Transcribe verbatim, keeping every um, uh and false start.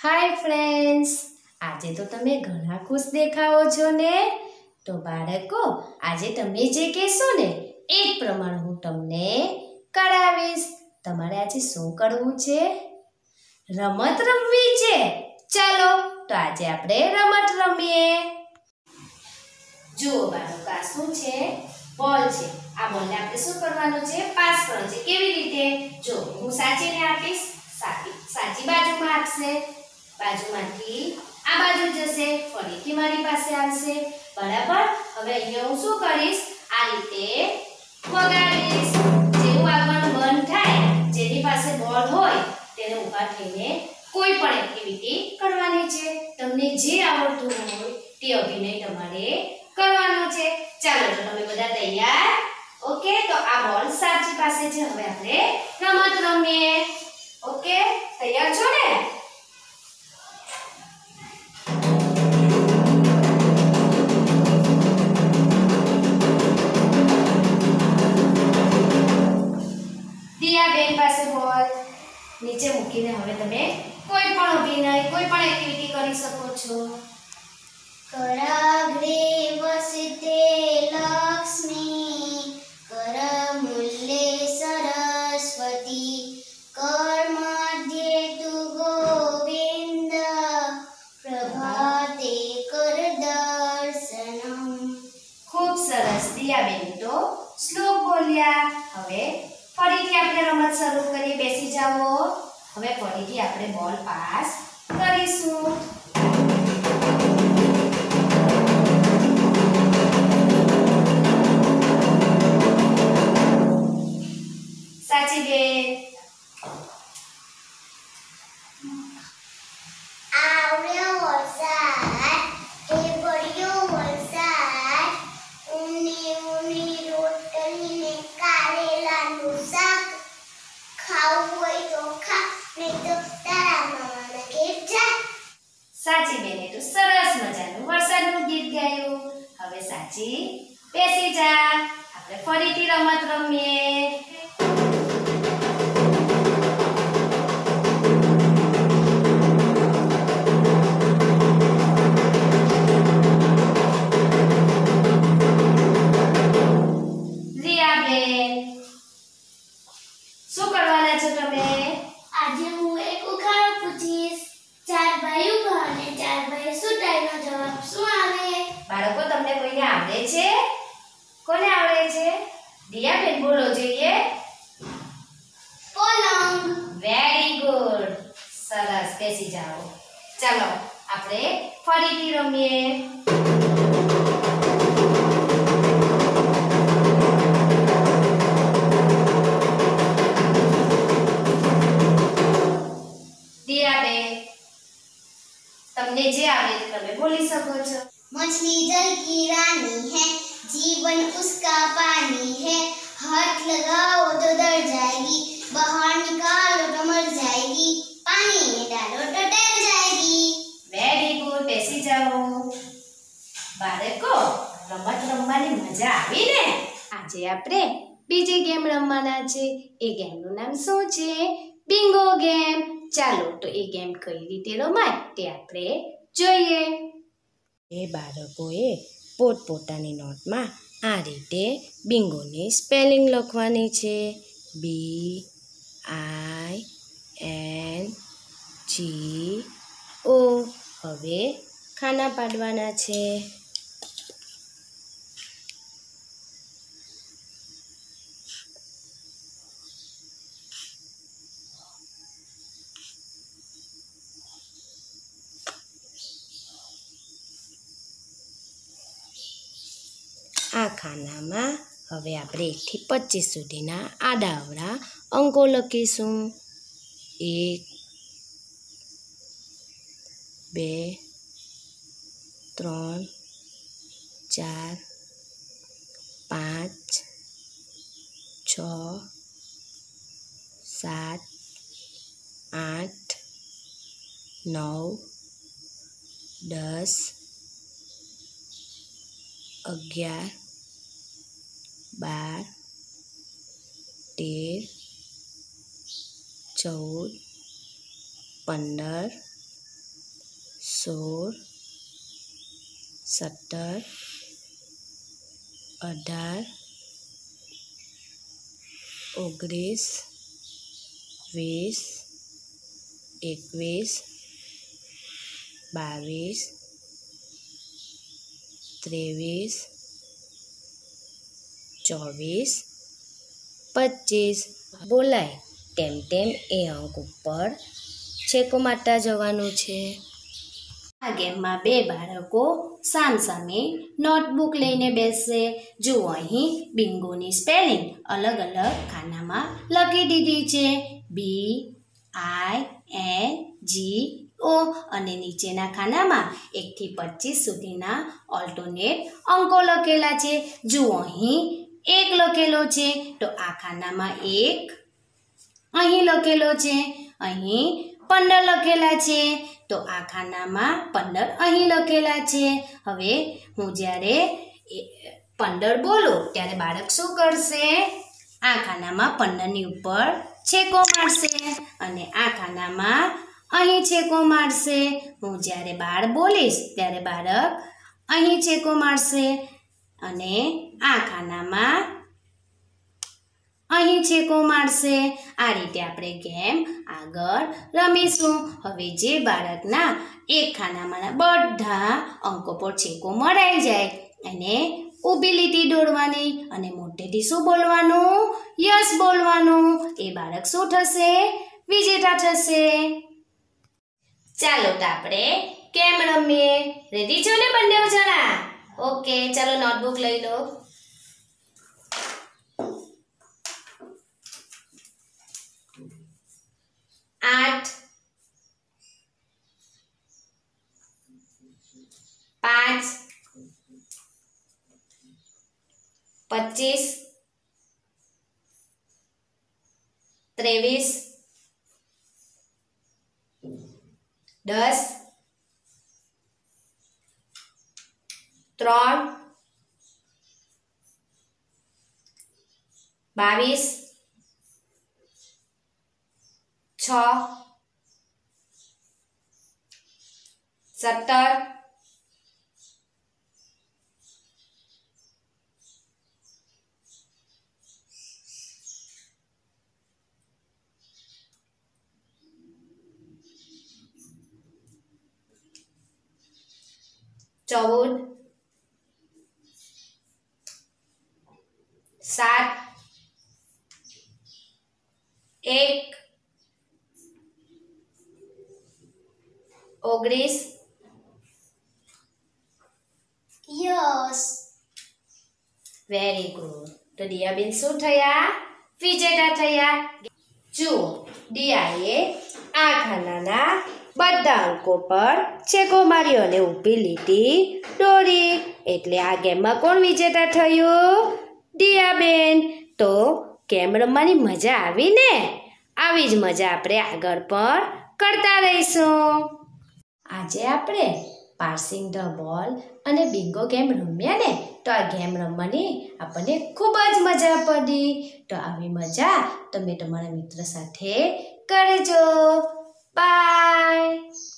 Hi friends, આજે તો તમે ઘણા ખુશ દેખાવો છો ને। તો બાળકો, આજે તમે જે કહેશો ને એ જ પ્રમાણે હું તમને કરાવીશ। તમારે આજે શું કરવું છે? રમત રમવી છે। ચાલો તો આજે આપણે રમત રમીએ। જુઓ બાળકો, આ શું છે? બોલ છે। આ બોલને આપણે શું કરવાનું છે? પાસ કરવાનું છે। કેવી રીતે? જો હું સાચીને આપીશ, સાચી સાચી બાજુમાં આપશે, બાજુમાંથી આ બાજુ જશે, ફરીથી મારી પાસે આવશે, બરાબર। હવે અહીંયા હું શું કરીશ? આ રીતે વગાડીશ। જેવું આગળ બંધ થાય, જેની પાસે બોલ હોય તેને ઊભા થઈને કોઈ પણ એક્ટિવિટી કરવાની છે। તમને જે આવડતું હોય તે અભિનય તમારે કરવાનો છે। ચાલો તો તમે બધા તૈયાર? ઓકે, તો આ બોલ સાચી પાસે છે। હવે આપણે રમત રમીએ। ઓકે, તૈયાર છો ને? દિયાબેન પાસે બોલ નીચે મૂકીને હવે તમે કોઈ પણ અભિનય, કોઈ પણ એક્ટિવિટી કરી શકો છો। कराग्रे वसते लक्ष्मी करमूले सरस्वती कर्मध्ये तु गोविंद प्रभाते कर दर्शनम। ખૂબ સરસ દિયાબેન તો શ્લોક બોલ્યા। હવે ફરીથી આપણે રમત શરૂ કરીએ। બેસી જાઓ। હવે ફરીથી આપણે બોલ પાસ કરીશું। સાચી બેન આવ્યો વરસાદ એ પડ્યો વરસાદ ઊની ઊની રોટલી ને કારેલાનું શાક ખાવું હોય તો ખા નહીં તો તારા મામાના ઘેર જા। સાચી બેને તો સરસ મજાનું વરસાદનું ગીત ગાયું। હવે સાચી બેસી જા। આપણે ફરીથી રમત રમીએ। શું કરવાના છો તમે? આજે હું એક ઉખાડો પૂછીશ। ચાર ભાઈ ઉભા અને ચાર ભાઈ સુતાઈનો જવાબ શું આવે? બાળકો, તમને કોઈને આવડે છે? કોને આવડે છે? દિયાબેન બોલો જોઈએ। પલંગ। વેરી ગુડ, સરસ, બેસી જાઓ। ચાલો આપણે ફરીથી રમીએ। દિયાબેન, તમને જે આવડે તે તમે બોલી શકો છો। मछली जल की रानी है जीवन उसका पानी है हाथ लगाओ तो डर जाएगी बाहर निकालो तो मर जाएगी पानी में डालो तो डर जाएगी। વેરી ગુડ, બેસી જાઓ। બાળકો, રમત રમવાની મજા આવી ને? આજે આપણે બીજી ગેમ રમવાના છે। એ ગેમનું નામ શું છે? Bingo game. ચાલો તો એ ગેમ કઈ રીતે રમાય તે આપણે જોઈએ। એ બાળકોએ પોતપોતાની નોટમાં આ રીતે બિંગોની સ્પેલિંગ લખવાની છે। B I N G O. હવે ખાના પાડવાના છે। આ ખાનામાં હવે આપણે એકથી પચીસ સુધીના આડાઅવળા અંકો લખીશું। એક, બે, ત્રણ, ચાર, પાંચ, છ, સાત, આઠ, નવ, દસ, અગિયાર, બાર, તેર, ચૌદ, પંદર, સોળ, સત્તર, અઢાર, ઓગણીસ, વીસ, એકવીસ, બાવીસ, ત્રેવીસ, ચોવીસ, પચીસ. બોલાય તેમ તેમ એ અંક ઉપર છેકો મારતા જવાનું છે. આ ગેમમાં બે બાળકો સામસામે નોટબુક લઈને બેસશે. જુઓ અહીં બિંગોની સ્પેલિંગ અલગ અલગ ખાનામાં લખી દીધી છે. બી આઈ એન જી ઓ અને નીચેના ખાનામાં એકથી પચીસ સુધીના ઓલ્ટરનેટ અંકો લખેલા છે. જુઓ અહીં એક લખેલો છે તો આ ખાનામાં એક અહીં લખેલો છે. અહીં પંદર લખેલા છે તો આ ખાનામાં પંદર અહીં લખેલા છે. હવે હું જ્યારે પંદર બોલું ત્યારે બાળક શું કરશે? આ ખાનામાં પંદરની ઉપર છેકો મારશે અને આ ખાનામાં અહીં છેકો મારશે. હું જ્યારે બાર બોલીશ ત્યારે બાળક અહીં છેકો મારશે અને આ ખાનામાં અહીં છેકો મારશે. આ રીતે આપણે ગેમ આગળ રમીશું. હવે જે બાળકના એક ખાનામાંના બધા અંકો પર છેકો મરાઈ જાય એને ઊભી લીટી દોરવાની અને મોટેથી શું બોલવાનું? યસ બોલવાનું. એ બાળક શું થશે? વિજેતા થશે. ચાલો તો આપણે કેમ રમીએ? રેડી છો ને બંને જણા? ઓકે, ચાલો નોટબુક લઈ લો. આઠ, પાંચ, પચીસ, ત્રેવીસ, દસ, ત્રણ, બાવીસ, છ, સત્તર, ચૌદ, સાત, એક, ઓગણીસ. યસ. Very good. તો દિયાબેન શું થયા? વિજેતા થયા. જુઓ, દિયાએ આ ખાનાના બધા અંકો પર છેકો માર્યો અને ઊભી લીટી દોરી. એટલે આ ગેમમાં કોણ વિજેતા થયું? દિયાબેન. તો ગેમ રમવાની મજા આવી ને? આવી જ મજા આપણે આગળ પણ કરતા રહીશું. આજે આપણે પાસિંગ ધ બોલ અને બિંગો ગેમ રમ્યા ને, તો આ ગેમ રમવાની આપણને ખૂબ જ મજા પડી. તો આવી મજા તમે તમારા મિત્ર સાથે કરજો. બાય.